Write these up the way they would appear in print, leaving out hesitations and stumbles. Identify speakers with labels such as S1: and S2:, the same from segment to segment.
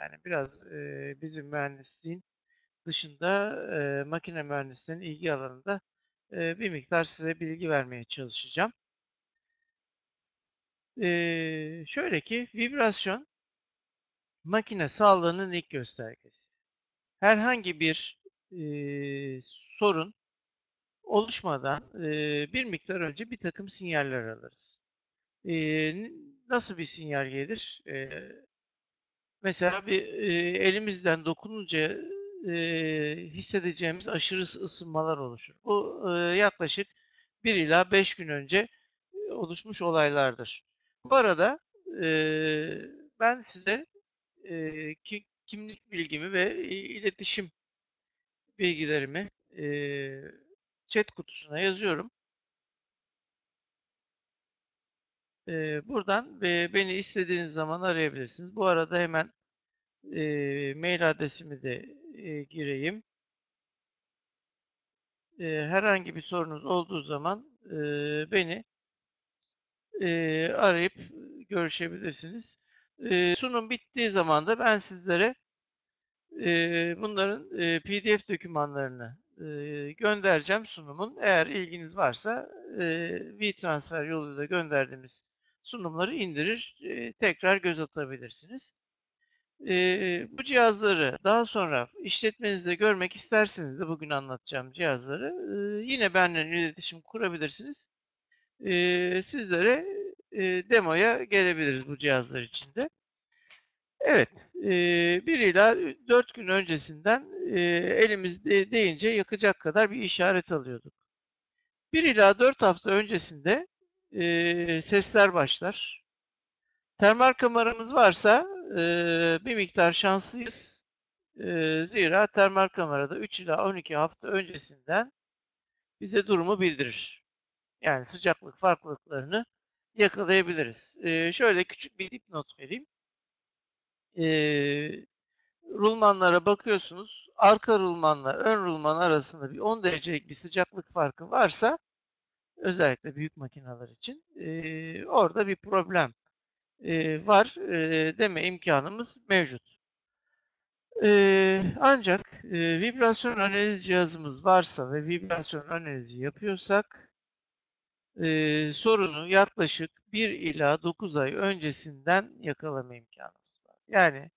S1: Yani biraz bizim mühendisliğin dışında makine mühendisliğinin ilgi alanında bir miktar size bilgi vermeye çalışacağım. Şöyle ki vibrasyon makine sağlığının ilk göstergesi. Herhangi bir eee, sorun oluşmadan bir miktar önce bir takım sinyaller alırız. Nasıl bir sinyal gelir? Mesela bir elimizden dokununca hissedeceğimiz aşırı ısınmalar oluşur. Bu yaklaşık 1 ila 5 gün önce oluşmuş olaylardır. Bu arada ben size kimlik bilgimi ve iletişim bilgilerimi chat kutusuna yazıyorum. Buradan beni istediğiniz zaman arayabilirsiniz. Bu arada hemen mail adresimi de gireyim. Herhangi bir sorunuz olduğu zaman beni arayıp görüşebilirsiniz. Sunum bittiği zaman da ben sizlere bunların PDF dokümanlarını göndereceğim sunumun. Eğer ilginiz varsa WeTransfer yoluyla gönderdiğimiz sunumları indirir, tekrar göz atabilirsiniz. Bu cihazları daha sonra işletmenizde görmek isterseniz de bugün anlatacağım cihazları yine benimle iletişim kurabilirsiniz. Sizlere demoya gelebiliriz bu cihazlar içinde. Evet, 1 ila 4 gün öncesinden elimizde deyince yakacak kadar bir işaret alıyorduk. 1 ila 4 hafta öncesinde sesler başlar. Termal kameramız varsa bir miktar şanslıyız. Zira termal kamerada 3 ila 12 hafta öncesinden bize durumu bildirir. Yani sıcaklık farklılıklarını yakalayabiliriz. Şöyle küçük bir dipnot vereyim. Rulmanlara bakıyorsunuz. Arka rulmanla ön rulman arasında bir 10 derecelik bir sıcaklık farkı varsa özellikle büyük makineler için orada bir problem var deme imkanımız mevcut. Ancak vibrasyon analiz cihazımız varsa ve vibrasyon analizi yapıyorsak sorunu yaklaşık 1 ila 9 ay öncesinden yakalama imkanımız var. Yani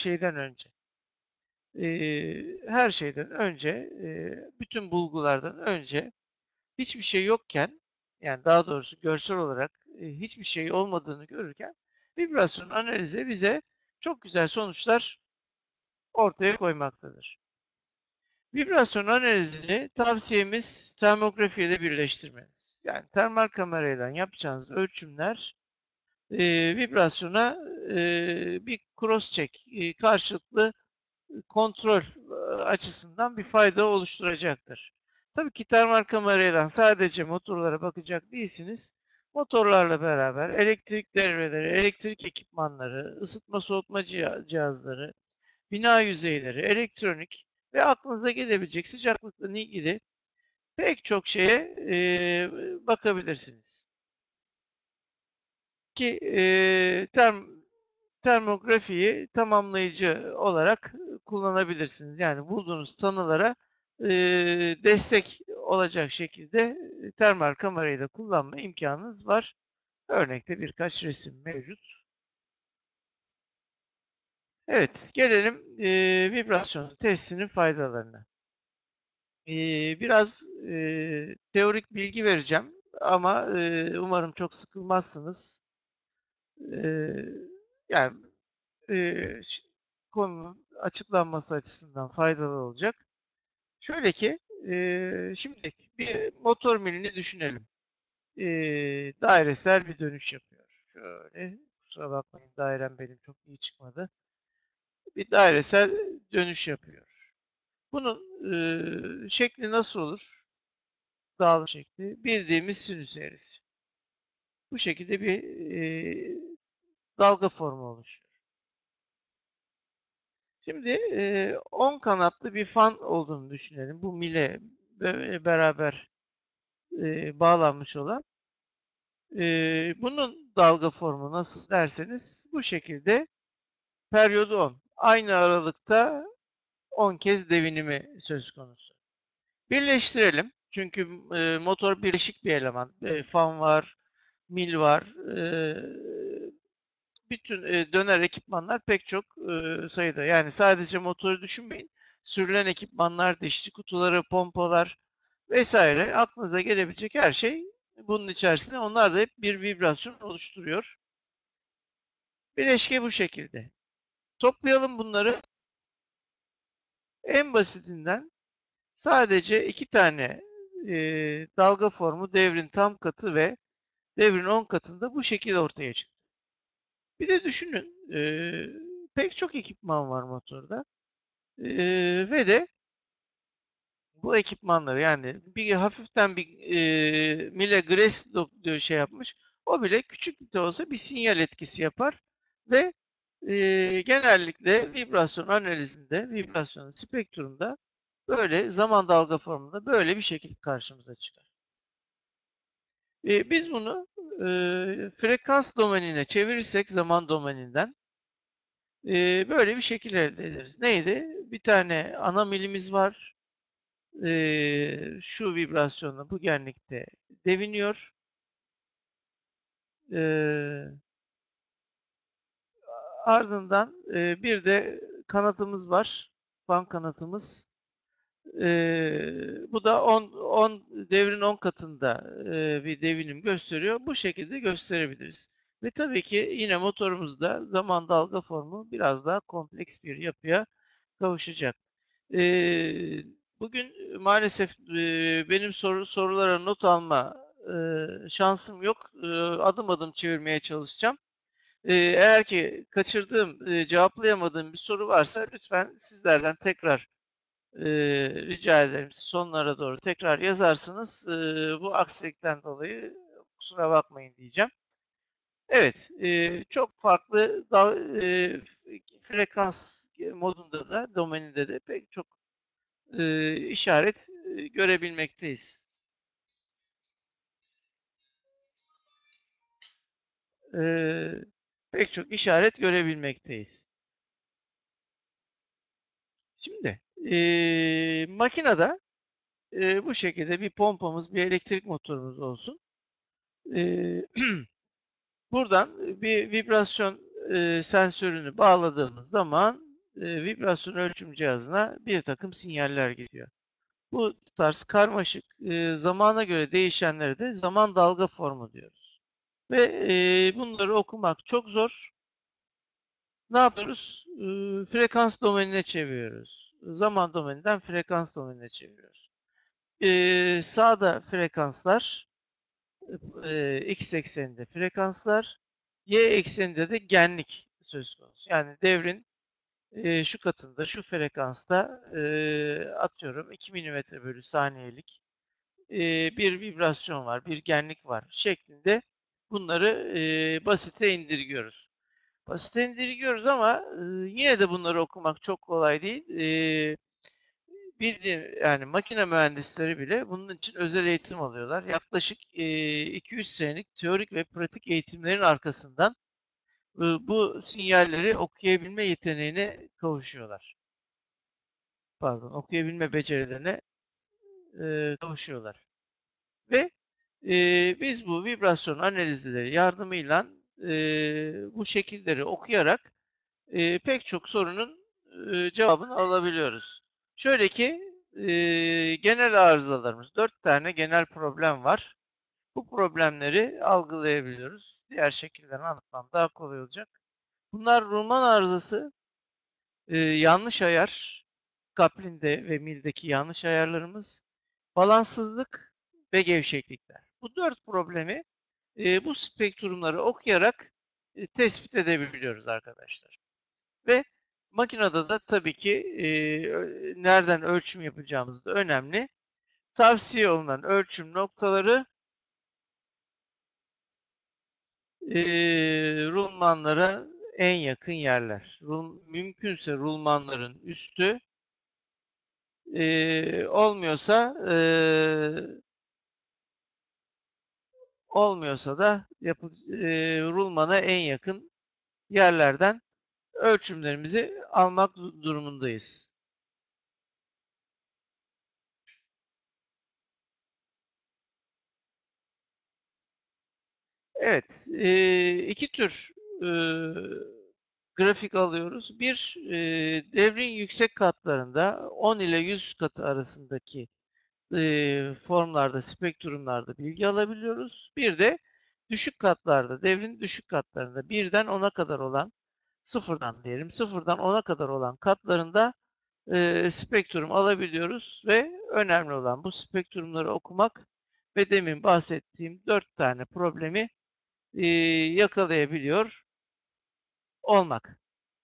S1: her şeyden önce bütün bulgulardan önce hiçbir şey yokken yani daha doğrusu görsel olarak hiçbir şey olmadığını görürken vibrasyon analizi bize çok güzel sonuçlar ortaya koymaktadır. Vibrasyon analizini tavsiyemiz termografi ile birleştirmeniz. Yani termal kamerayla yapacağınız ölçümler vibrasyona bir cross check, karşılıklı kontrol açısından bir fayda oluşturacaktır. Tabii ki termal kamerayla sadece motorlara bakacak değilsiniz. Motorlarla beraber elektrik devreleri, elektrik ekipmanları, ısıtma soğutma cihazları, bina yüzeyleri, elektronik ve aklınıza gelebilecek sıcaklıkla ilgili pek çok şeye bakabilirsiniz. Ki termografiyi tamamlayıcı olarak kullanabilirsiniz. Yani bulduğunuz tanılara destek olacak şekilde termal kamerayı da kullanma imkanınız var. Örnekte birkaç resim mevcut. Evet, gelelim vibrasyon testinin faydalarına. Biraz teorik bilgi vereceğim ama umarım çok sıkılmazsınız. Eee, yani konunun açıklanması açısından faydalı olacak. Şöyle ki şimdi bir motor milini düşünelim. Dairesel bir dönüş yapıyor. Şöyle kusura bakmayın dairem benim çok iyi çıkmadı. Bir dairesel dönüş yapıyor. Bunun şekli nasıl olur? Dağılım şekli. Bildiğimiz sinüs eğrisi. Bu şekilde bir dalga formu oluşuyor. Şimdi 10 kanatlı bir fan olduğunu düşünelim. Bu mile beraber bağlanmış olan. Bunun dalga formu nasıl derseniz bu şekilde periyodu 10. aynı aralıkta 10 kez devinimi söz konusu. Birleştirelim. Çünkü motor birleşik bir eleman. Fan var, mil var. Bütün döner ekipmanlar pek çok sayıda. Yani sadece motoru düşünmeyin. Sürülen ekipmanlar, dişli kutuları, pompalar vesaire aklınıza gelebilecek her şey bunun içerisinde. Onlar da hep bir vibrasyon oluşturuyor. Bileşke bu şekilde. Toplayalım bunları. En basitinden sadece iki tane dalga formu devrin tam katı ve devrin 10 katında bu şekilde ortaya çıktı. Bir de düşünün, pek çok ekipman var motorda. Ve de bu ekipmanları yani bir hafiften bir Mille Grace diyor şey yapmış. O bile küçük de olsa bir sinyal etkisi yapar ve genellikle vibrasyon analizinde, vibrasyon spektrumda böyle zaman dalga formunda böyle bir şekil karşımıza çıkar. Biz bunu frekans domenine çevirirsek zaman domeninden böyle bir şekil elde ederiz. Neydi? Bir tane ana milimiz var. Şu vibrasyonla bu genlikte deviniyor. Ee, Ardından bir de kanatımız var. Fan kanatımız. Bu da 10 devrin 10 katında bir devinim gösteriyor. Bu şekilde gösterebiliriz. Ve tabii ki yine motorumuzda zaman dalga formu biraz daha kompleks bir yapıya kavuşacak. Ee, Bugün maalesef benim sorulara not alma şansım yok. Adım adım çevirmeye çalışacağım. Eğer ki kaçırdığım, cevaplayamadığım bir soru varsa lütfen sizlerden tekrar rica ederim. Sonlara doğru tekrar yazarsınız. Bu aksilikten dolayı kusura bakmayın diyeceğim. Evet, çok farklı frekans modunda da, domeninde de pek çok işaret görebilmekteyiz. E, Pek çok işaret görebilmekteyiz. Şimdi makinede bu şekilde bir pompamız, bir elektrik motorumuz olsun. E, Buradan bir vibrasyon sensörünü bağladığımız zaman vibrasyon ölçüm cihazına bir takım sinyaller gidiyor. Bu tarz karmaşık zamana göre değişenlere de zaman dalga formu diyoruz. Ve bunları okumak çok zor. Ne yapıyoruz? Frekans domenine çeviriyoruz. Zaman domeninden frekans domenine çeviriyoruz. Sağda frekanslar, x ekseninde frekanslar, y ekseninde de genlik söz konusu. Yani devrin şu katında, şu frekansta atıyorum 2 milimetre bölü saniyelik bir vibrasyon var, bir genlik var şeklinde bunları basite indirgiyoruz. Basite indirgiyoruz ama yine de bunları okumak çok kolay değil. Bildiğin yani makine mühendisleri bile bunun için özel eğitim alıyorlar. Yaklaşık 200 senelik teorik ve pratik eğitimlerin arkasından bu sinyalleri okuyabilme yeteneğine kavuşuyorlar. Pardon, okuyabilme becerilerine kavuşuyorlar. Ve biz bu vibrasyon analizleri yardımıyla bu şekilleri okuyarak pek çok sorunun cevabını alabiliyoruz. Şöyle ki genel arızalarımız, 4 tane genel problem var. Bu problemleri algılayabiliyoruz. Diğer şekilleri anlatmam daha kolay olacak. Bunlar Rulman arızası, yanlış ayar, kaplinde ve mildeki yanlış ayarlarımız, balanssızlık ve gevşeklikler. Bu 4 problemi bu spektrumları okuyarak tespit edebiliyoruz arkadaşlar. Ve makinede de tabii ki nereden ölçüm yapacağımız da önemli. Tavsiye olunan ölçüm noktaları rulmanlara en yakın yerler. Mümkünse rulmanların üstü, olmuyorsa olmuyorsa da rulmana en yakın yerlerden ölçümlerimizi almak durumundayız. Evet, iki tür e, grafik alıyoruz. Bir, devrin yüksek katlarında 10 ile 100 katı arasındaki formlarda, spektrumlarda bilgi alabiliyoruz. Bir de düşük katlarda, devrin düşük katlarında birden 10'a kadar olan, sıfırdan diyelim, sıfırdan 10'a kadar olan katlarında spektrum alabiliyoruz ve önemli olan bu spektrumları okumak ve demin bahsettiğim 4 tane problemi yakalayabiliyor olmak.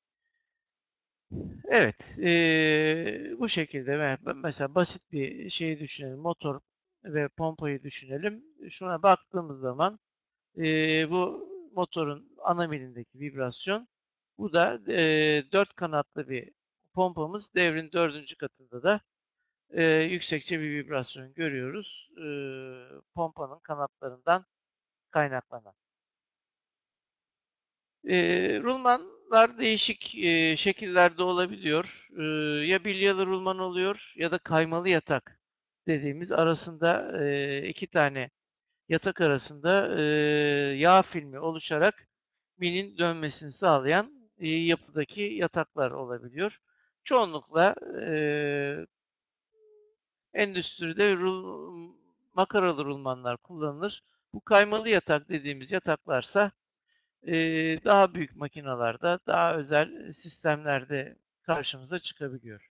S1: Evet, bu şekilde mesela basit bir şeyi düşünelim, motor ve pompayı düşünelim. Şuna baktığımız zaman bu motorun ana milindeki vibrasyon, bu da 4 kanatlı bir pompamız, devrin dördüncü katında da yüksekçe bir vibrasyon görüyoruz. Pompanın kanatlarından kaynaklanan. Rulmanlar değişik şekillerde olabiliyor. Ya bilyalı rulman oluyor ya da kaymalı yatak dediğimiz, arasında iki tane yatak arasında yağ filmi oluşarak milin dönmesini sağlayan yapıdaki yataklar olabiliyor. Çoğunlukla endüstride makaralı rulmanlar kullanılır. Bu kaymalı yatak dediğimiz yataklarsa daha büyük makinalarda, daha özel sistemlerde karşımıza çıkabiliyor.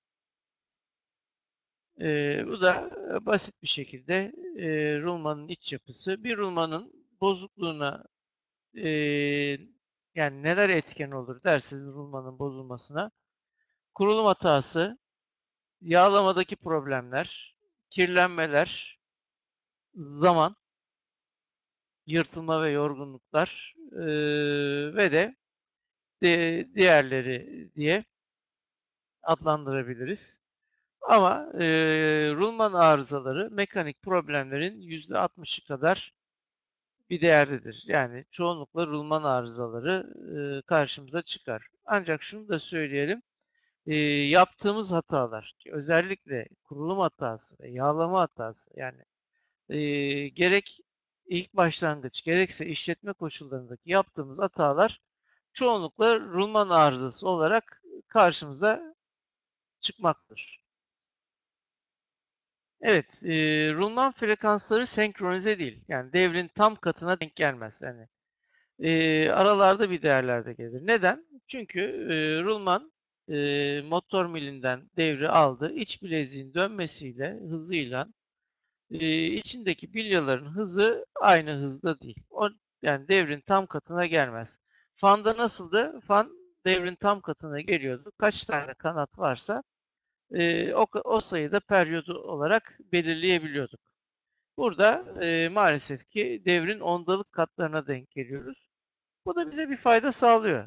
S1: Bu da basit bir şekilde rulmanın iç yapısı. Bir rulmanın bozukluğuna e, yani neler etken olur derseniz rulmanın bozulmasına: kurulum hatası, yağlamadaki problemler, kirlenmeler, zaman, yırtılma ve yorgunluklar ve de diğerleri diye adlandırabiliriz. Ama rulman arızaları mekanik problemlerin %60'ı kadar bir değerdedir. Yani çoğunlukla rulman arızaları karşımıza çıkar. Ancak şunu da söyleyelim, yaptığımız hatalar, özellikle kurulum hatası ve yağlama hatası, yani gerek ilk başlangıç gerekse işletme koşullarındaki yaptığımız hatalar çoğunlukla rulman arızası olarak karşımıza çıkmaktadır. Evet, rulman frekansları senkronize değil. Yani devrin tam katına denk gelmez. Yani aralarda bir değerlerde gelir. Neden? Çünkü rulman motor milinden devri aldı. İç bileziğin dönmesiyle, hızıyla içindeki bilyaların hızı aynı hızda değil. Yani devrin tam katına gelmez. Fan'da nasıldı? Fan devrin tam katına geliyordu. Kaç tane kanat varsa o sayıda periyodu olarak belirleyebiliyorduk. Burada maalesef ki devrin ondalık katlarına denk geliyoruz. Bu da bize bir fayda sağlıyor.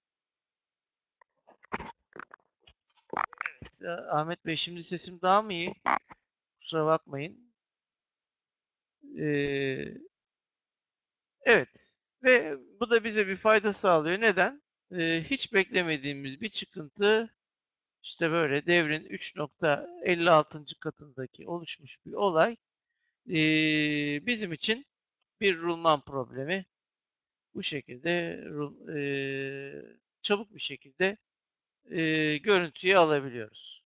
S1: Ahmet Bey, şimdi sesim daha mı iyi? Kusura bakmayın. E, evet, ve bu da bize bir fayda sağlıyor. Neden? Hiç beklemediğimiz bir çıkıntı, işte böyle devrin 3,56. katındaki oluşmuş bir olay bizim için bir rulman problemi. Bu şekilde çabuk bir şekilde görüntüyü alabiliyoruz.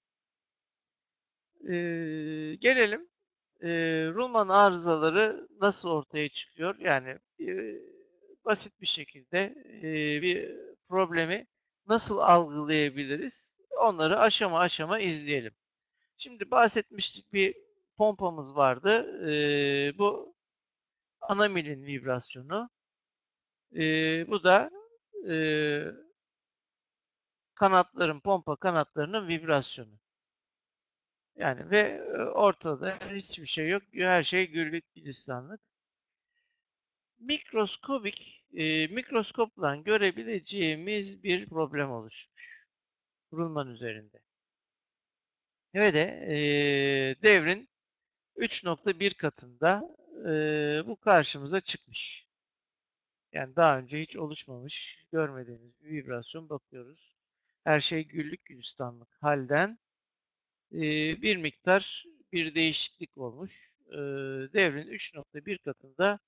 S1: Gelelim rulman arızaları nasıl ortaya çıkıyor? Yani basit bir şekilde bir problemi nasıl algılayabiliriz? Onları aşama aşama izleyelim. Şimdi bahsetmiştik, bir pompamız vardı. Bu ana milin vibrasyonu. Bu da e, pompa kanatlarının vibrasyonu. Yani ve ortada hiçbir şey yok. Her şey güllük gülistanlık. Mikroskopla görebileceğimiz bir problem oluşmuş rulman üzerinde. Ve de devrin 3,1 katında bu karşımıza çıkmış. Yani daha önce hiç oluşmamış, görmediğimiz bir vibrasyon bakıyoruz. Her şey güllük gülistanlık halden bir miktar bir değişiklik olmuş. Devrin 3.1 katında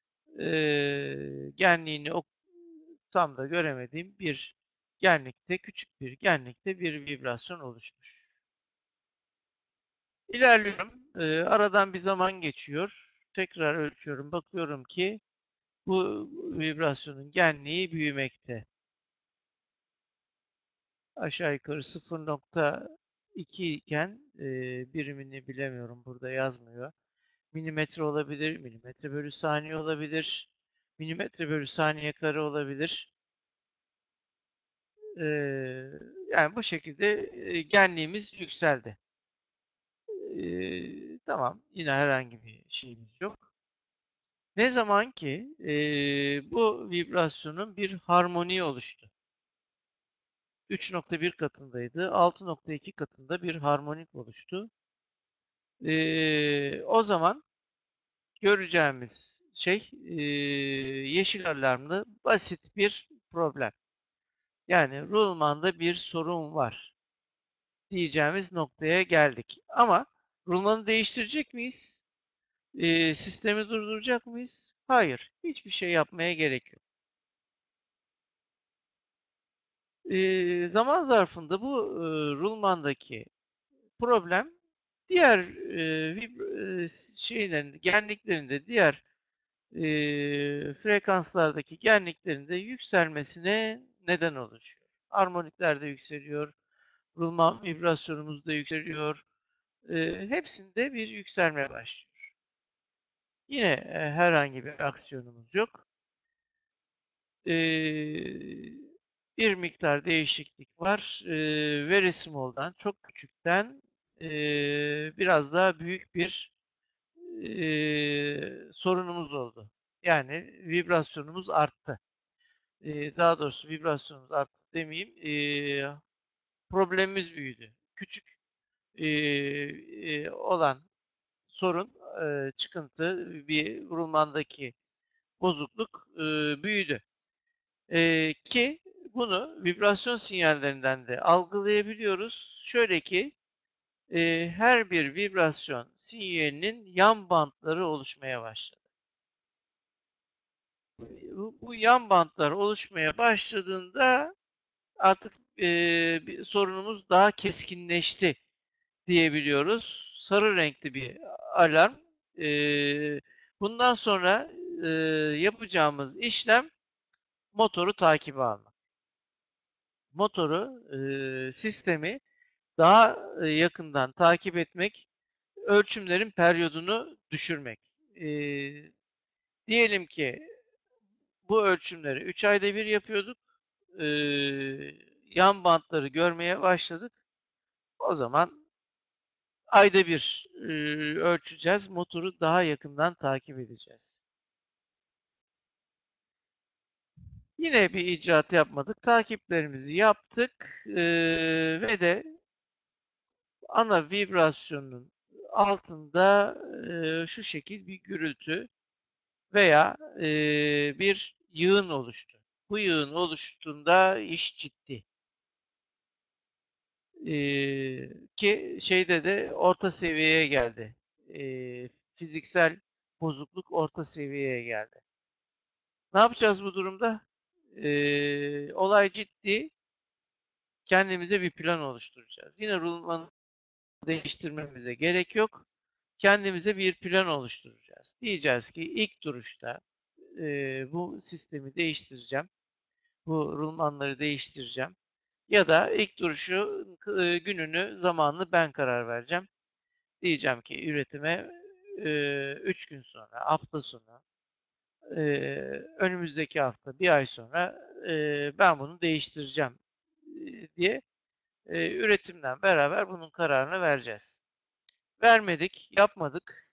S1: genliğini tam da göremediğim bir genlikte, küçük bir genlikte bir vibrasyon oluşmuş. İlerliyorum. Aradan bir zaman geçiyor. Tekrar ölçüyorum. Bakıyorum ki bu vibrasyonun genliği büyümekte. Aşağı yukarı 0.2 iken birimini bilemiyorum. Burada yazmıyor. Milimetre olabilir, milimetre bölü saniye olabilir, milimetre bölü saniye kare olabilir. Yani bu şekilde genliğimiz yükseldi. Tamam, yine herhangi bir şeyimiz yok. Ne zaman ki bu vibrasyonun bir harmoni oluştu. 3.1 katındaydı, 6.2 katında bir harmonik oluştu. O zaman göreceğimiz şey yeşil alarmlı basit bir problem. Yani rulmanda bir sorun var diyeceğimiz noktaya geldik. Ama rulmanı değiştirecek miyiz? Sistemi durduracak mıyız? Hayır. Hiçbir şey yapmaya gerek yok. Zaman zarfında bu rulmandaki problem diğer şeylerin, genliklerinde, diğer frekanslardaki genliklerinde yükselmesine neden oluşuyor. Harmonikler de yükseliyor, rulman vibrasyonumuz da yükseliyor. Hepsinde bir yükselme başlıyor. Yine herhangi bir aksiyonumuz yok. Bir miktar değişiklik var. Very small'dan, çok küçükten biraz daha büyük bir sorunumuz oldu. Yani vibrasyonumuz arttı. Daha doğrusu vibrasyonumuz arttı demeyeyim. Problemimiz büyüdü. Küçük olan sorun, çıkıntı, bir vurulmandaki bozukluk büyüdü. Ki bunu vibrasyon sinyallerinden de algılayabiliyoruz. Şöyle ki her bir vibrasyon sinyalinin yan bantları oluşmaya başladı. Bu yan bantlar oluşmaya başladığında artık bir sorunumuz daha keskinleşti diyebiliyoruz. Sarı renkli bir alarm. E, Bundan sonra e, yapacağımız işlem motoru takibe almak. Motoru, sistemi daha yakından takip etmek, ölçümlerin periyodunu düşürmek. E, Diyelim ki bu ölçümleri 3 ayda bir yapıyorduk. E, Yan bantları görmeye başladık. O zaman ayda bir ölçeceğiz. Motoru daha yakından takip edeceğiz. Yine bir icraat yapmadık. Takiplerimizi yaptık. Ve de ana vibrasyonun altında şu şekil bir gürültü veya bir yığın oluştu. Bu yığın oluştuğunda iş ciddi. Ki şeyde de orta seviyeye geldi. Fiziksel bozukluk orta seviyeye geldi. Ne yapacağız bu durumda? Olay ciddi. Kendimize bir plan oluşturacağız. Yine rulmanı değiştirmemize gerek yok. Kendimize bir plan oluşturacağız. Diyeceğiz ki ilk duruşta bu sistemi değiştireceğim. Bu rulmanları değiştireceğim. Ya da ilk duruşu gününü, zamanını ben karar vereceğim. Diyeceğim ki üretime 3 gün sonra, hafta sonu, e, önümüzdeki hafta, bir ay sonra ben bunu değiştireceğim diye üretimden beraber bunun kararını vereceğiz. Vermedik, yapmadık.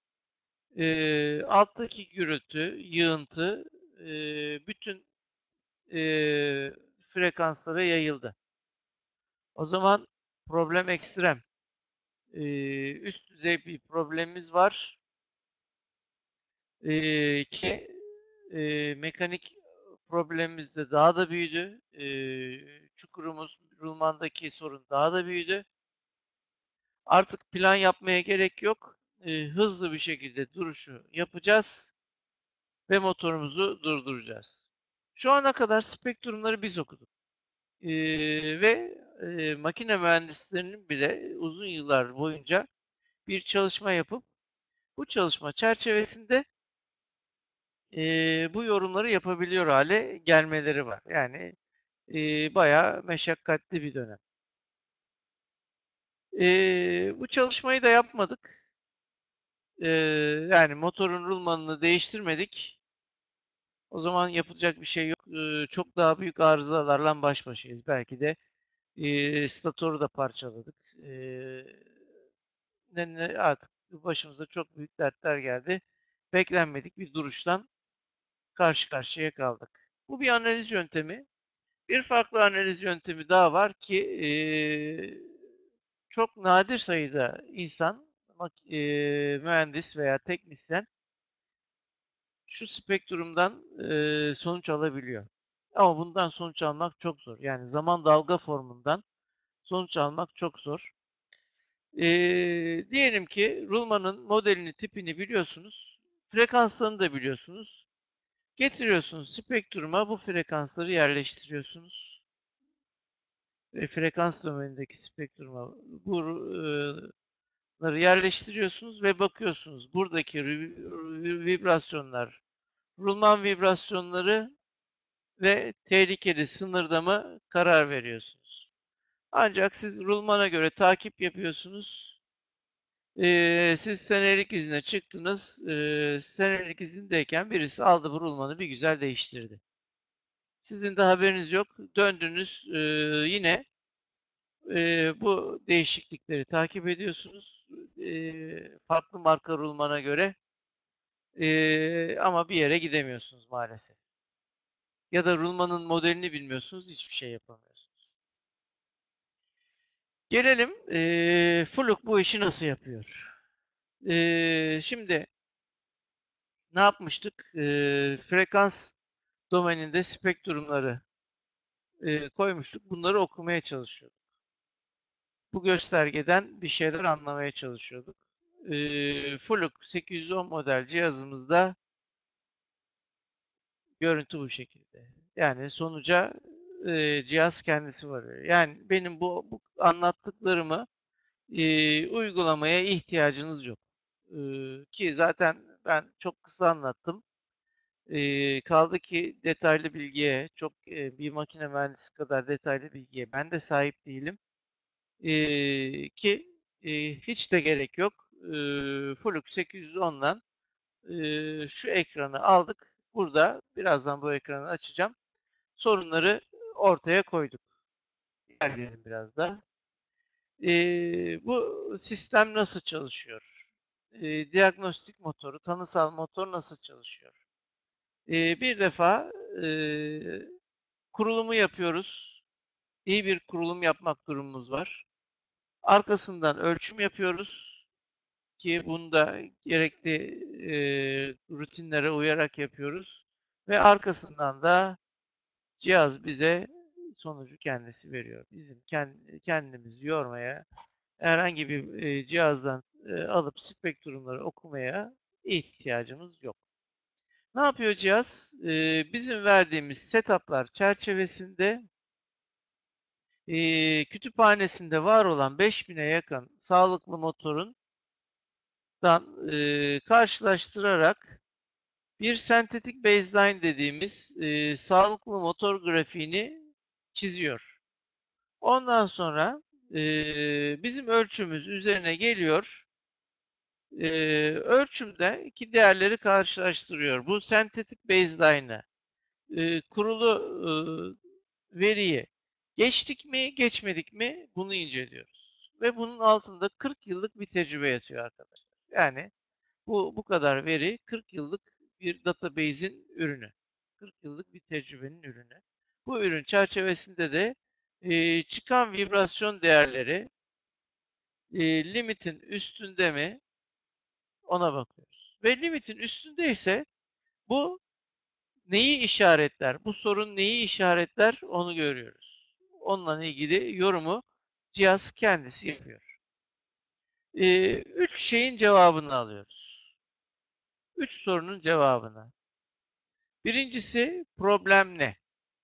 S1: Alttaki gürültü, yığıntı bütün e, frekanslara yayıldı. O zaman problem ekstrem. Üst düzey bir problemimiz var ki Mekanik problemimiz de daha da büyüdü. Çukurumuz, rulmandaki sorun daha da büyüdü. Artık plan yapmaya gerek yok. Hızlı bir şekilde duruşu yapacağız ve motorumuzu durduracağız. Şu ana kadar spektrumları biz okuduk. Ve makine mühendislerinin bile uzun yıllar boyunca bir çalışma yapıp bu çalışma çerçevesinde bu yorumları yapabiliyor hale gelmeleri var. Yani bayağı meşakkatli bir dönem. Bu çalışmayı da yapmadık. Eee, Yani motorun rulmanını değiştirmedik. O zaman yapılacak bir şey yok. Çok daha büyük arızalarla baş başayız. Belki de statoru da parçaladık. Artık başımıza çok büyük dertler geldi. Beklenmedik bir duruştan karşı karşıya kaldık. Bu bir analiz yöntemi. Bir farklı analiz yöntemi daha var ki çok nadir sayıda insan, mühendis veya teknisyen şu spektrumdan sonuç alabiliyor. Ama bundan sonuç almak çok zor. Yani zaman dalga formundan sonuç almak çok zor. Diyelim ki rulmanın modelini, tipini biliyorsunuz. Frekanslarını da biliyorsunuz. Getiriyorsunuz spektruma bu frekansları yerleştiriyorsunuz. Frekans domenindeki spektruma bunları yerleştiriyorsunuz ve bakıyorsunuz. Buradaki vibrasyonlar, rulman vibrasyonları ve tehlikeli sınırda mı karar veriyorsunuz. Ancak siz rulmana göre takip yapıyorsunuz. Siz senelik izine çıktınız. Senelik izindeyken birisi aldı bu rulmanı bir güzel değiştirdi. Sizin de haberiniz yok. Döndünüz yine bu değişiklikleri takip ediyorsunuz. Farklı marka rulmana göre ama bir yere gidemiyorsunuz maalesef. Ya da rulmanın modelini bilmiyorsunuz, hiçbir şey yapamıyorsunuz. Gelelim Fluke bu işi nasıl yapıyor? Şimdi ne yapmıştık? Frekans domeninde spektrumları koymuştuk. Bunları okumaya çalışıyorduk. Bu göstergeden bir şeyler anlamaya çalışıyorduk. Fluke 810 model cihazımızda görüntü bu şekilde. Yani sonuca cihaz kendisi varıyor. Yani benim bu anlattıklarımı uygulamaya ihtiyacınız yok. Ki zaten ben çok kısa anlattım. Kaldı ki detaylı bilgiye, çok bir makine mühendisi kadar detaylı bilgiye ben de sahip değilim. Ki hiç de gerek yok. Fluke 810'dan şu ekranı aldık. Burada birazdan bu ekranı açacağım. Sorunları ortaya koyduk. İlerleyelim biraz da. Bu sistem nasıl çalışıyor? Diagnostik motoru, tanısal motor nasıl çalışıyor? Bir defa kurulumu yapıyoruz. İyi bir kurulum yapmak durumumuz var. Arkasından ölçüm yapıyoruz ki bunu da gerekli rutinlere uyarak yapıyoruz. Ve arkasından da cihaz bize sonucu kendisi veriyor. Bizim kendimizi yormaya, herhangi bir cihazdan alıp spektrumları okumaya ihtiyacımız yok. Ne yapıyor cihaz? Bizim verdiğimiz setup'lar çerçevesinde kütüphanesinde var olan 5000'e yakın sağlıklı motorun karşılaştırarak bir sentetik baseline dediğimiz sağlıklı motor grafiğini çiziyor. Ondan sonra bizim ölçümüz üzerine geliyor. Ölçümdeki değerleri karşılaştırıyor. Bu sentetik baseline'ı kurulu veriyi geçtik mi, geçmedik mi bunu inceliyoruz. Ve bunun altında 40 yıllık bir tecrübe yatıyor arkadaşlar. Yani bu kadar veri 40 yıllık bir database'in ürünü. 40 yıllık bir tecrübenin ürünü. Bu ürün çerçevesinde de çıkan vibrasyon değerleri limitin üstünde mi ona bakıyoruz. Ve limitin üstündeyse bu neyi işaretler? Bu sorun neyi işaretler? Onu görüyoruz. Onunla ilgili yorumu cihaz kendisi yapıyor. 3 şeyin cevabını alıyoruz. 3 sorunun cevabını. Birincisi problem ne?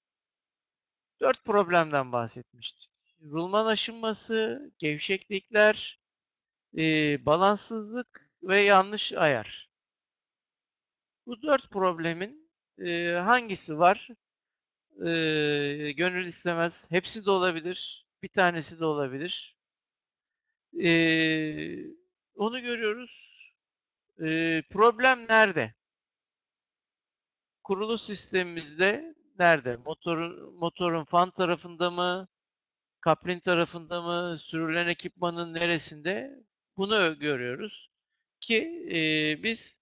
S1: 4 problemden bahsetmiştik. Rulman aşınması, gevşeklikler, balanssızlık ve yanlış ayar. Bu 4 problemin hangisi var? Gönül istemez. Hepsi de olabilir. Bir tanesi de olabilir. Eee, Onu görüyoruz. Problem nerede? Kurulu sistemimizde nerede? Motorun fan tarafında mı? Kaplin tarafında mı? Sürülen ekipmanın neresinde? Bunu görüyoruz. Ki biz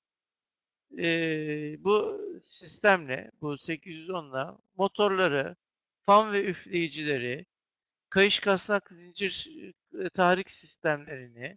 S1: bu sistemle, bu 810'la motorları, fan ve üfleyicileri, kayış kasnak zincir tahrik sistemlerini,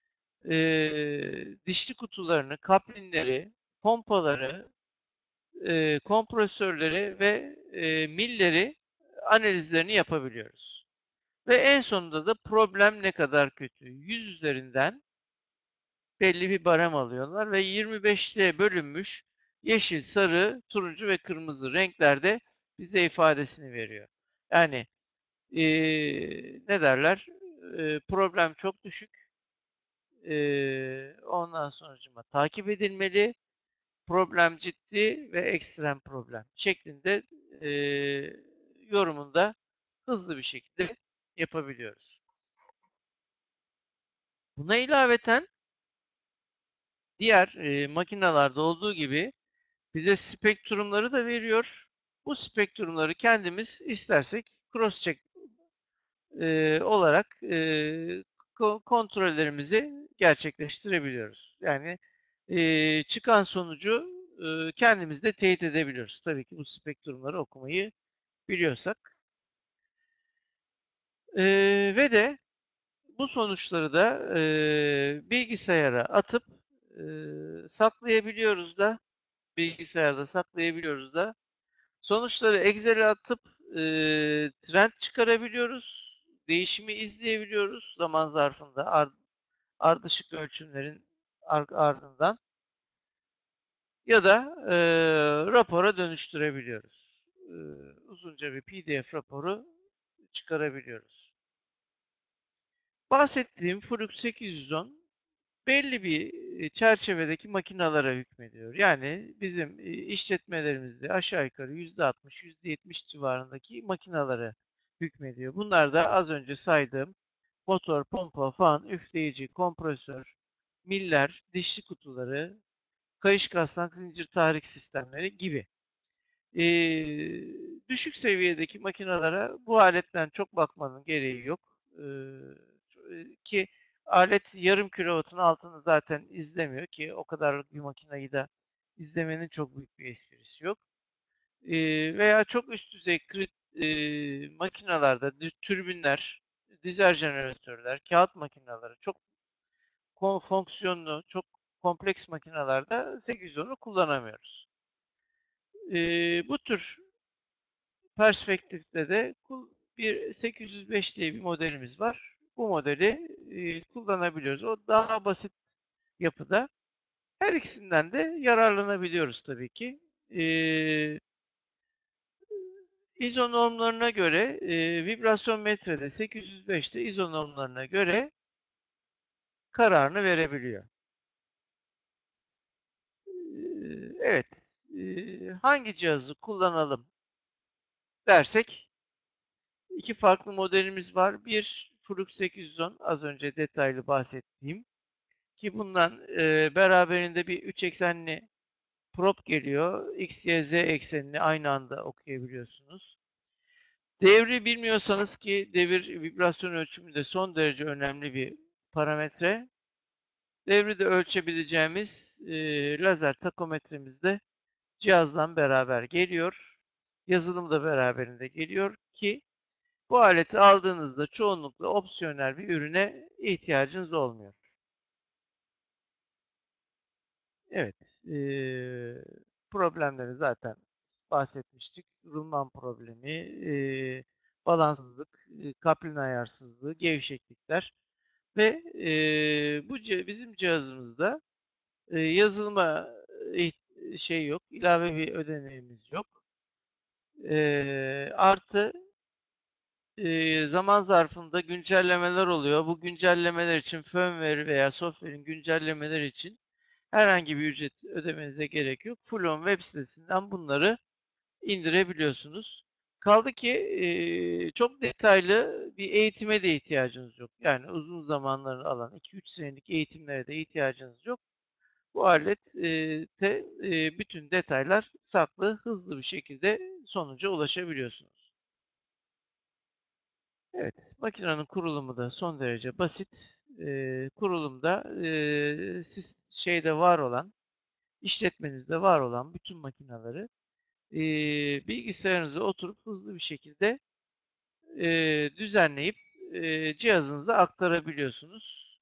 S1: dişli kutularını, kaplinleri, pompaları, kompresörleri ve milleri analizlerini yapabiliyoruz. Ve en sonunda da problem ne kadar kötü? 100 üzerinden belli bir barem alıyorlar ve 25'te bölünmüş yeşil, sarı, turuncu ve kırmızı renklerde bize ifadesini veriyor. Yani ne derler? Problem çok düşük. Ondan sonucuma takip edilmeli. Problem ciddi ve ekstrem problem şeklinde yorumunda hızlı bir şekilde yapabiliyoruz. Buna ilaveten diğer makinalarda olduğu gibi bize spektrumları da veriyor. Bu spektrumları kendimiz istersek cross-check olarak kontrollerimizi gerçekleştirebiliyoruz. Yani çıkan sonucu kendimiz de teyit edebiliyoruz. Tabii ki bu spektrumları okumayı biliyorsak. Ve de bu sonuçları da bilgisayara atıp saklayabiliyoruz da bilgisayarda saklayabiliyoruz da sonuçları Excel'e atıp trend çıkarabiliyoruz. Değişimi izleyebiliyoruz zaman zarfında ardışık ölçümlerin ardından ya da rapora dönüştürebiliyoruz. Uzunca bir PDF raporu çıkarabiliyoruz. Bahsettiğim Flux 810 belli bir çerçevedeki makinalara hükmediyor. Yani bizim işletmelerimizde aşağı yukarı %60, %70 civarındaki makinalara hükmediyor. Bunlar da az önce saydığım motor, pompa, fan, üfleyici, kompresör, miller, dişli kutuları, kayış kasnak zincir tahrik sistemleri gibi. Düşük seviyedeki makinalara bu aletten çok bakmanın gereği yok. Ki alet yarım kilovatın altını zaten izlemiyor ki o kadarlık bir makinayı da izlemenin çok büyük bir esprisi yok. Veya çok üst düzey makinalarda türbinler, dizel jeneratörler, kağıt makineleri çok fonksiyonlu, çok kompleks makinalarda 810'u kullanamıyoruz. Bu tür perspektifte de bir 805 diye bir modelimiz var. Bu modeli kullanabiliyoruz. O daha basit yapıda. Her ikisinden de yararlanabiliyoruz tabii ki. ISO normlarına göre vibrasyon metrede 805'te ISO normlarına göre kararını verebiliyor. Evet. Hangi cihazı kullanalım dersek iki farklı modelimiz var. Bir Flux 810 az önce detaylı bahsettiğim ki bundan beraberinde bir 3 eksenli prop geliyor. X, Y, Z eksenini aynı anda okuyabiliyorsunuz. Devri bilmiyorsanız ki devir vibrasyon ölçümünde son derece önemli bir parametre. Devri de ölçebileceğimiz lazer takometremiz de cihazla beraber geliyor. Yazılım da beraberinde geliyor ki bu aleti aldığınızda çoğunlukla opsiyonel bir ürüne ihtiyacınız olmuyor. Evet, problemleri zaten bahsetmiştik. Rulman problemi, balansızlık, kaplan ayarsızlığı, gevşeklikler ve bizim cihazımızda yazılıma şey yok, ilave bir ödeneğimiz yok. Artı zaman zarfında güncellemeler oluyor. Bu güncellemeler için firmware veya software'in güncellemeleri için herhangi bir ücret ödemenize gerek yok. Fulon web sitesinden bunları indirebiliyorsunuz. Kaldı ki çok detaylı bir eğitime de ihtiyacınız yok. Yani uzun zamanları alan 2-3 senelik eğitimlere de ihtiyacınız yok. Bu alette bütün detaylar saklı, hızlı bir şekilde sonuca ulaşabiliyorsunuz. Evet, makinenin kurulumu da son derece basit. Kurulumda şeyde var olan, işletmenizde var olan bütün makineleri bilgisayarınıza oturup hızlı bir şekilde düzenleyip cihazınıza aktarabiliyorsunuz.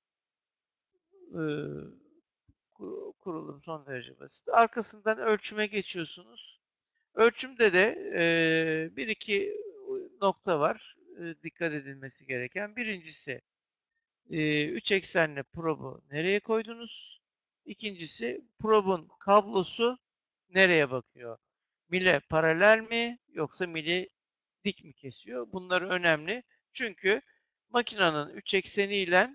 S1: Ee, Kurulum son derece basit. Arkasından ölçüme geçiyorsunuz. Ölçümde de bir iki nokta var dikkat edilmesi gereken. Birincisi 3 eksenli probu nereye koydunuz? İkincisi probun kablosu nereye bakıyor? Mile paralel mi yoksa mili dik mi kesiyor? Bunlar önemli. Çünkü makinenin 3 ekseniyle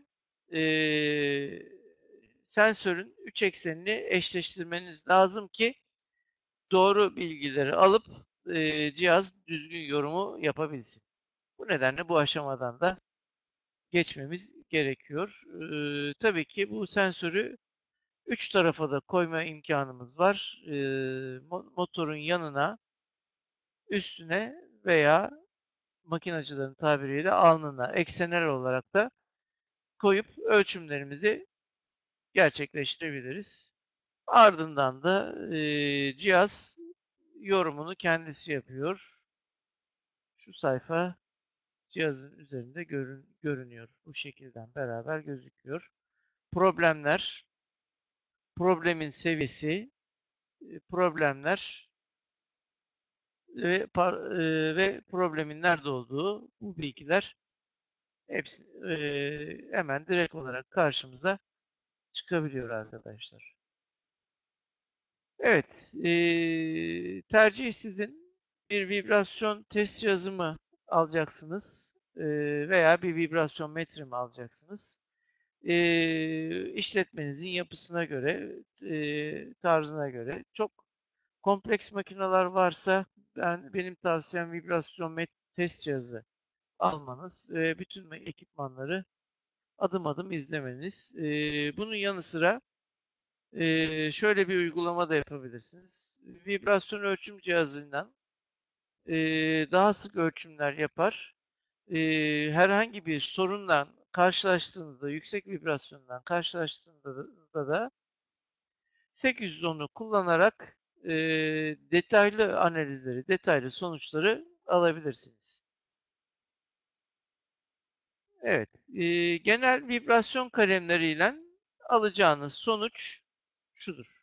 S1: sensörün 3 eksenini eşleştirmeniz lazım ki doğru bilgileri alıp cihaz düzgün yorumu yapabilsin. Bu nedenle bu aşamadan da geçmemiz gerekiyor. Tabii ki bu sensörü 3 tarafa da koyma imkanımız var. Motorun yanına, üstüne veya makinacıların tabiriyle alnına, eksenel olarak da koyup ölçümlerimizi gerçekleştirebiliriz. Ardından da cihaz yorumunu kendisi yapıyor. Şu sayfa cihazın üzerinde görünüyor. Bu şekilden beraber gözüküyor. Problemler, problemin seviyesi, problemler ve problemin nerede olduğu bu bilgiler hepsi hemen direkt olarak karşımıza çıkabiliyor arkadaşlar. Evet, tercih sizin. Bir vibrasyon test cihazı mı alacaksınız veya bir vibrasyon metre mi alacaksınız? İşletmenizin yapısına göre, tarzına göre çok kompleks makineler varsa benim tavsiyem vibrasyon test cihazı almanız ve bütün ekipmanları adım adım izlemeniz. Bunun yanı sıra şöyle bir uygulama da yapabilirsiniz. Vibrasyon ölçüm cihazından daha sık ölçümler yapar. Herhangi bir sorunla karşılaştığınızda, yüksek vibrasyondan karşılaştığınızda da 810'u kullanarak detaylı analizleri, detaylı sonuçları alabilirsiniz. Evet, genel vibrasyon kalemleriyle alacağınız sonuç şudur.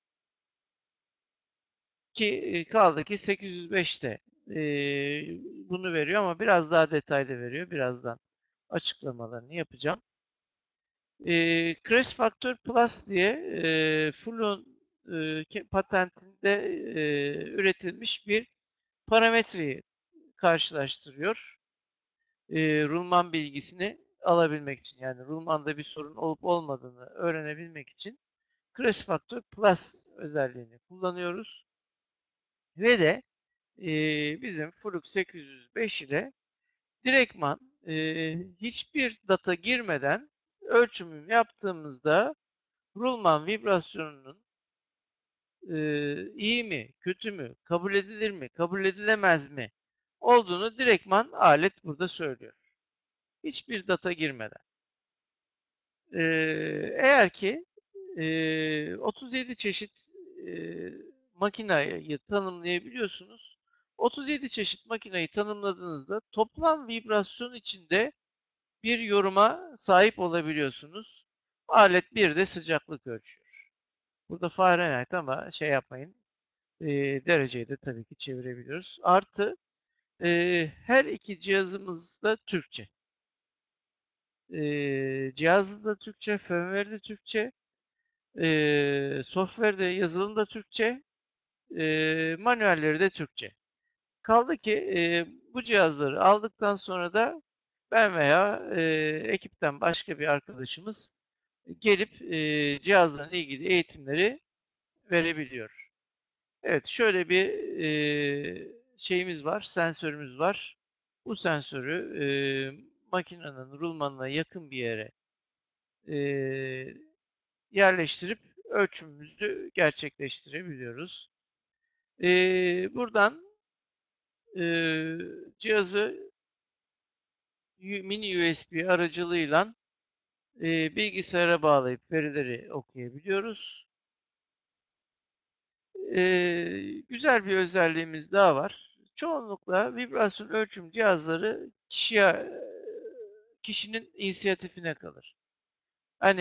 S1: Ki kaldı ki 805 de bunu veriyor ama biraz daha detaylı veriyor. Birazdan açıklamalarını yapacağım. Crash Factor Plus diye Fluon patentinde üretilmiş bir parametreyi karşılaştırıyor. Rulman bilgisini alabilmek için, yani rulmanda bir sorun olup olmadığını öğrenebilmek için Crash Factor Plus özelliğini kullanıyoruz. Ve de bizim Flux 805 ile direktman hiçbir data girmeden ölçümü yaptığımızda Rulman vibrasyonunun iyi mi, kötü mü, kabul edilir mi, kabul edilemez mi olduğunu direktman alet burada söylüyor. Hiçbir data girmeden. Eğer ki 37 çeşit makinayı tanımlayabiliyorsunuz. 37 çeşit makinayı tanımladığınızda toplam vibrasyon içinde bir yoruma sahip olabiliyorsunuz. Alet bir de sıcaklık ölçüyor. Burada Fahrenheit ama şey yapmayın. Dereceyi de tabii ki çevirebiliyoruz. Artı her iki cihazımız da Türkçe. Cihazı da Türkçe, firmware de Türkçe, software de yazılım da Türkçe, manuelleri de Türkçe. Kaldı ki bu cihazları aldıktan sonra da ben veya ekipten başka bir arkadaşımız gelip cihazla ilgili eğitimleri verebiliyor. Evet, şöyle bir şeyimiz var, sensörümüz var. Bu sensörü makinenin rulmanına yakın bir yere yerleştirip ölçümümüzü gerçekleştirebiliyoruz. Buradan cihazı mini USB aracılığıyla bilgisayara bağlayıp verileri okuyabiliyoruz. Güzel bir özelliğimiz daha var. Çoğunlukla vibrasyon ölçüm cihazları kişinin inisiyatifine kalır. Hani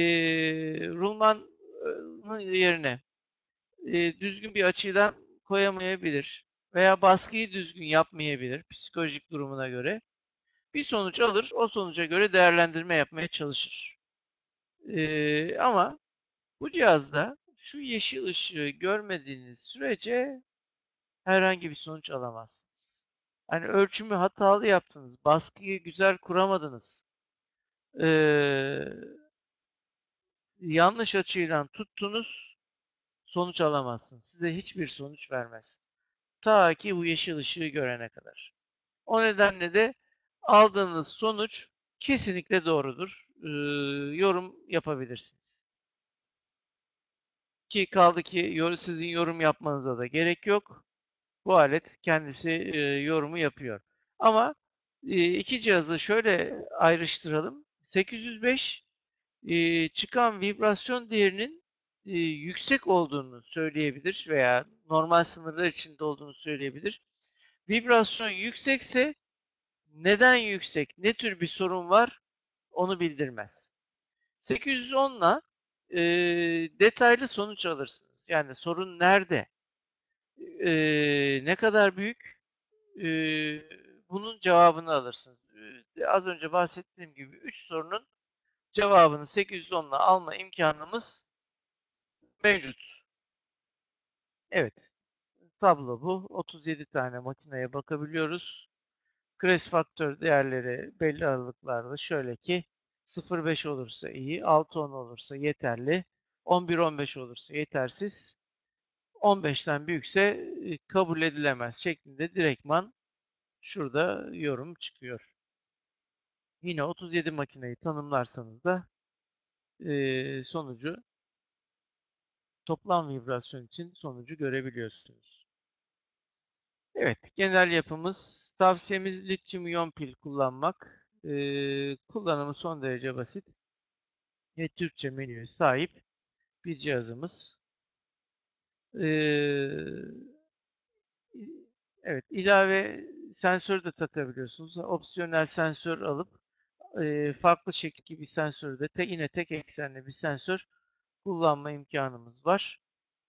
S1: rulmanın yerine düzgün bir açıdan koyamayabilir veya baskıyı düzgün yapmayabilir psikolojik durumuna göre. Bir sonuç alır, o sonuca göre değerlendirme yapmaya çalışır. Ama bu cihazda şu yeşil ışığı görmediğiniz sürece herhangi bir sonuç alamazsınız. Hani ölçümü hatalı yaptınız, baskıyı güzel kuramadınız, ee, yanlış açıyla tuttunuz, sonuç alamazsınız. Size hiçbir sonuç vermez. Ta ki bu yeşil ışığı görene kadar. O nedenle de aldığınız sonuç kesinlikle doğrudur. Yorum yapabilirsiniz. Ki kaldı ki sizin yorum yapmanıza da gerek yok. Bu alet kendisi yorumu yapıyor. Ama iki cihazı şöyle ayrıştıralım. 805 çıkan vibrasyon değerinin yüksek olduğunu söyleyebilir veya normal sınırlar içinde olduğunu söyleyebilir. Vibrasyon yüksekse neden yüksek, ne tür bir sorun var onu bildirmez. 810'la detaylı sonuç alırsınız. Yani sorun nerede, ne kadar büyük, bunun cevabını alırsınız. Az önce bahsettiğim gibi 3 sorunun cevabını 810'la alma imkanımız mevcut. Evet, tablo bu. 37 tane makineye bakabiliyoruz. Crash faktör değerleri belli aralıklarla şöyle ki 0,5 olursa iyi, 6,10 olursa yeterli, 11,15 olursa yetersiz, 15'ten büyükse kabul edilemez şeklinde direktman şurada yorum çıkıyor. Yine 37 makineyi tanımlarsanız da sonucu toplam vibrasyon için sonucu görebiliyorsunuz. Evet, genel yapımız tavsiyemiz lityum iyon pil kullanmak. Kullanımı son derece basit ve Türkçe menüye sahip bir cihazımız. Ee, evet, ilave sensör de takabiliyorsunuz. Opsiyonel sensör alıp farklı şekilde bir sensörü de yine tek eksenli bir sensör kullanma imkanımız var.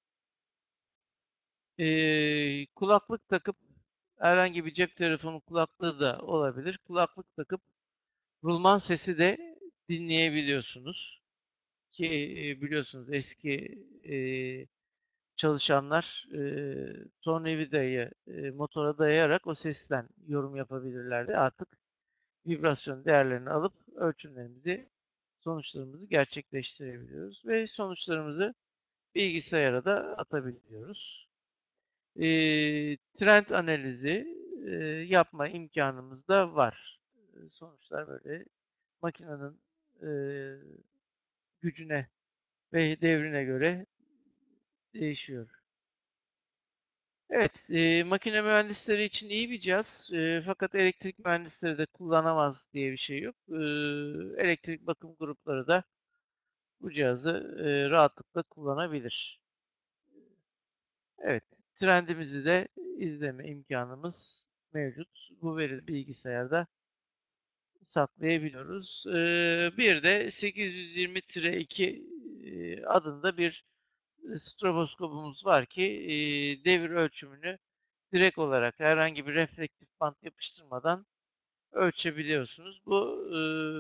S1: Kulaklık takıp herhangi bir cep telefonu kulaklığı da olabilir. Kulaklık takıp rulman sesi de dinleyebiliyorsunuz. Ki biliyorsunuz eski çalışanlar tornavidayı motora dayayarak o sesten yorum yapabilirlerdi. Artık vibrasyon değerlerini alıp ölçümlerimizi, sonuçlarımızı gerçekleştirebiliyoruz ve sonuçlarımızı bilgisayara da atabiliyoruz. Trend analizi yapma imkanımız da var. Sonuçlar böyle makinenin e, gücüne ve devrine göre değişiyor. Evet, makine mühendisleri için iyi bir cihaz. Fakat elektrik mühendisleri de kullanamaz diye bir şey yok. Elektrik bakım grupları da bu cihazı rahatlıkla kullanabilir. Evet, trendimizi de izleme imkanımız mevcut. Bu veri bilgisayarda saklayabiliyoruz. Bir de 820-2 adında bir stroboskopumuz var ki devir ölçümünü direkt olarak herhangi bir reflektif bant yapıştırmadan ölçebiliyorsunuz. Bu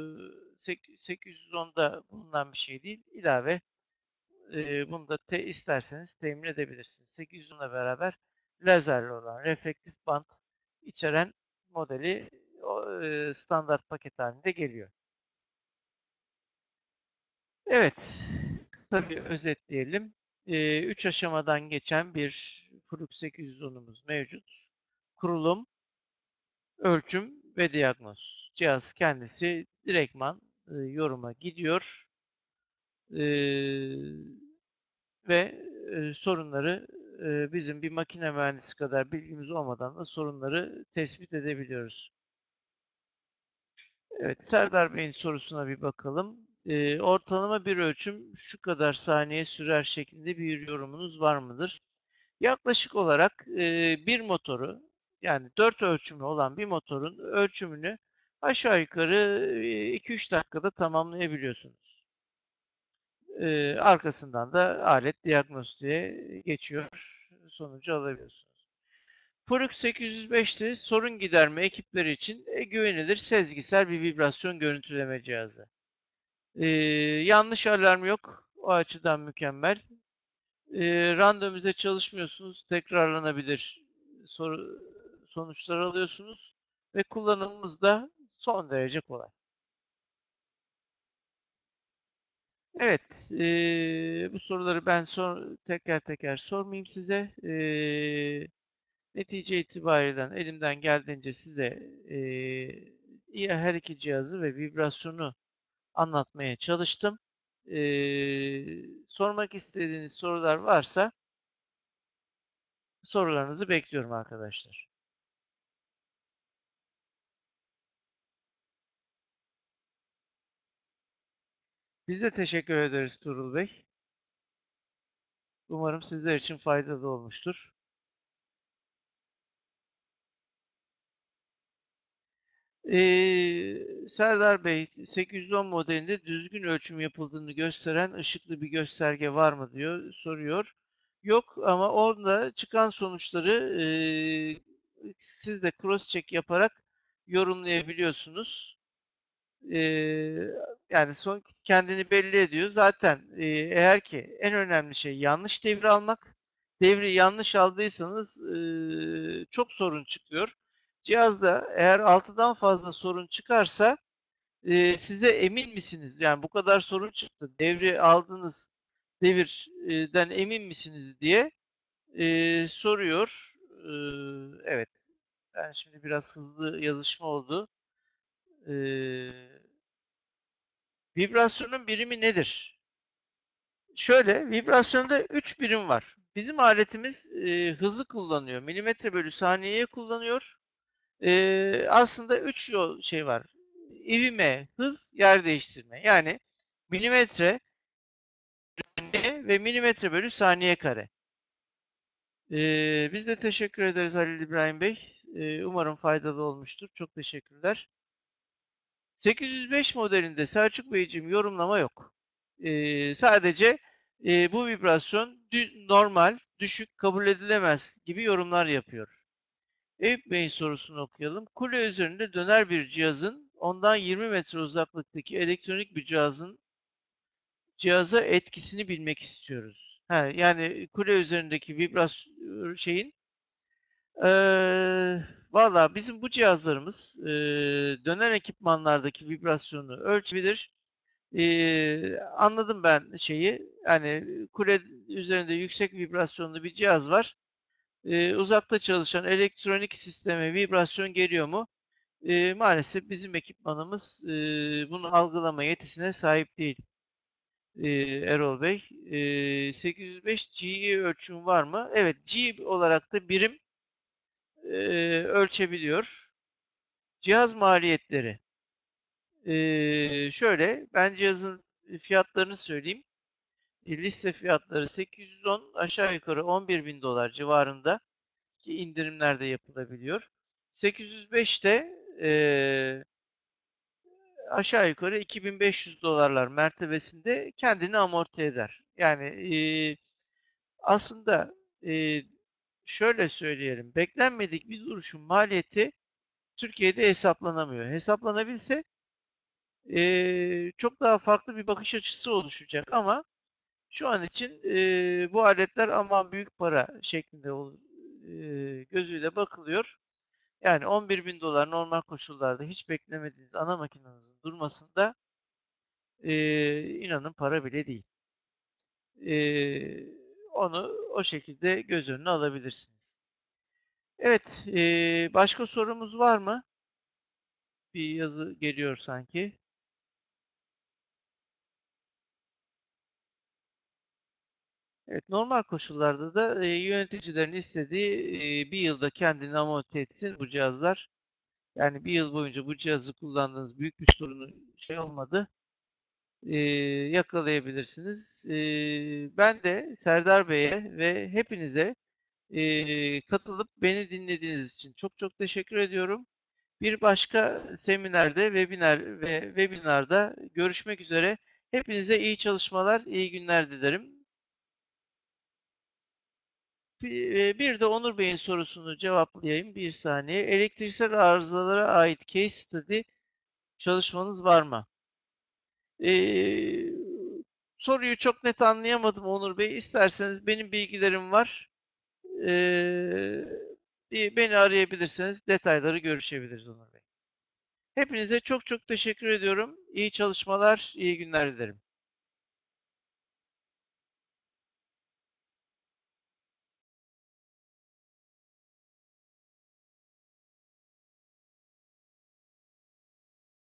S1: 810'da bulunan bir şey değil. İlave bunu da isterseniz temin edebilirsiniz. 810'la beraber lazerli olan reflektif bant içeren modeli standart paket halinde geliyor. Evet, kısa bir özetleyelim. 3 aşamadan geçen bir Flux 810'umuz mevcut. Kurulum, ölçüm ve diyagnoz. Cihaz kendisi direktman yoruma gidiyor ve sorunları bizim bir makine mühendisi kadar bilgimiz olmadan da sorunları tespit edebiliyoruz. Evet, Serdar Bey'in sorusuna bir bakalım. Ortalama bir ölçüm şu kadar saniye sürer şeklinde bir yorumunuz var mıdır? Yaklaşık olarak bir motoru yani 4 ölçümlü olan bir motorun ölçümünü aşağı yukarı 2-3 dakikada tamamlayabiliyorsunuz. Arkasından da alet diagnostiğe geçiyor, sonucu alabiliyorsunuz. Purux 805'te sorun giderme ekipleri için güvenilir sezgisel bir vibrasyon görüntüleme cihazı. Ee, Yanlış alarm yok. O açıdan mükemmel. Randomize çalışmıyorsunuz. Tekrarlanabilir sonuçlar alıyorsunuz. Ve kullanımımız da son derece kolay. Evet, bu soruları ben teker teker sormayayım size. Netice itibariyle elimden geldiğince size her iki cihazı ve vibrasyonu anlatmaya çalıştım. Sormak istediğiniz sorular varsa sorularınızı bekliyorum arkadaşlar. Biz de teşekkür ederiz Tuğrul Bey. Umarım sizler için faydalı olmuştur. Serdar Bey, 810 modelinde düzgün ölçüm yapıldığını gösteren ışıklı bir gösterge var mı diyor, soruyor. Yok ama orada çıkan sonuçları siz de cross check yaparak yorumlayabiliyorsunuz. Eee, Yani kendini belli ediyor. Zaten eğer ki en önemli şey yanlış devri almak. Devri yanlış aldıysanız çok sorun çıkıyor. Cihazda eğer 6'dan fazla sorun çıkarsa size emin misiniz? Yani bu kadar sorun çıktı. Devri aldığınız devirden emin misiniz diye soruyor. Evet. Ben şimdi biraz hızlı yazışma oldu. Eee Vibrasyonun birimi nedir? Şöyle, vibrasyonda 3 birim var. Bizim aletimiz hızı kullanıyor. Milimetre bölü saniyeye kullanıyor. Aslında 3 yol şey var. İvme, hız, yer değiştirme. Yani milimetre ve milimetre bölü saniye kare. Biz de teşekkür ederiz Halil İbrahim Bey. Umarım faydalı olmuştur. Çok teşekkürler. 805 modelinde Selçuk Beyciğim yorumlama yok. Sadece bu vibrasyon normal, düşük, kabul edilemez gibi yorumlar yapıyor. Eyüp Bey'in sorusunu okuyalım. Kule üzerinde döner bir cihazın ondan 20 metre uzaklıktaki elektronik bir cihaza etkisini bilmek istiyoruz. Ha, yani kule üzerindeki vibrasyon şeyin valla bizim bu cihazlarımız döner ekipmanlardaki vibrasyonu ölçebilir. Anladım ben şeyi. Yani kule üzerinde yüksek vibrasyonlu bir cihaz var. Uzakta çalışan elektronik sisteme vibrasyon geliyor mu? Maalesef bizim ekipmanımız bunu algılama yetisine sahip değil. Erol Bey. 805 GE ölçümü var mı? Evet, G olarak da birim ölçebiliyor. Cihaz maliyetleri. Şöyle, ben cihazın fiyatlarını söyleyeyim. Liste fiyatları 810 aşağı yukarı 11 bin dolar civarında ki indirimler de yapılabiliyor. 805'te aşağı yukarı 2500 dolarlar mertebesinde kendini amorti eder. Yani Aslında e, şöyle söyleyelim, beklenmedik bir duruşun maliyeti Türkiye'de hesaplanamıyor. Hesaplanabilse çok daha farklı bir bakış açısı oluşacak ama şu an için bu aletler aman büyük para şeklinde gözüyle bakılıyor. Yani 11 bin dolar normal koşullarda hiç beklemediğiniz ana makinenizin durmasında inanın para bile değil. Onu o şekilde göz önüne alabilirsiniz. Evet, başka sorumuz var mı? Bir yazı geliyor sanki. Evet, normal koşullarda da yöneticilerin istediği bir yılda kendini amorti etsin bu cihazlar. Yani bir yıl boyunca bu cihazı kullandığınız büyük bir sorunu şey olmadı. e, Yakalayabilirsiniz. Ben de Serdar Bey'e ve hepinize katılıp beni dinlediğiniz için çok çok teşekkür ediyorum. Bir başka seminerde, webinarda görüşmek üzere. Hepinize iyi çalışmalar, iyi günler dilerim. Bir de Onur Bey'in sorusunu cevaplayayım bir saniye. Elektriksel arızalara ait case study çalışmanız var mı? Ee, Soruyu çok net anlayamadım Onur Bey. İsterseniz benim bilgilerim var. Ee, Beni arayabilirsiniz. Detayları görüşebiliriz Onur Bey. Hepinize çok çok teşekkür ediyorum. İyi çalışmalar, iyi günler dilerim.